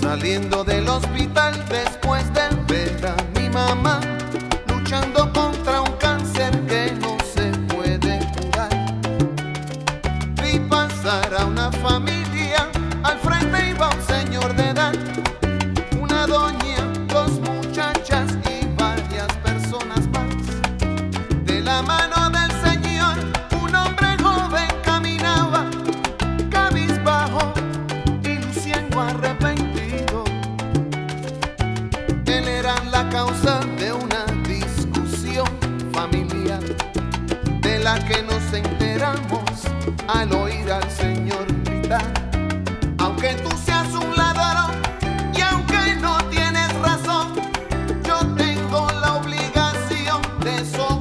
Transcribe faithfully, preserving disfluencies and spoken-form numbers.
Saliendo del hospital después de ver a mi mamá luchando contra un cáncer que no se puede curar, vi pasar a una familia, al frente iba un señor de edad, una doña, dos muchachas y varias personas más. De la mano del señor un hombre joven caminaba, cabizbajo y luciendo arrepentido. Él era la causa de una discusión familiar, de la que nos enteramos al oír al Señor gritar: aunque tú seas un ladrón y aunque no tienes razón, yo tengo la obligación de socorrer.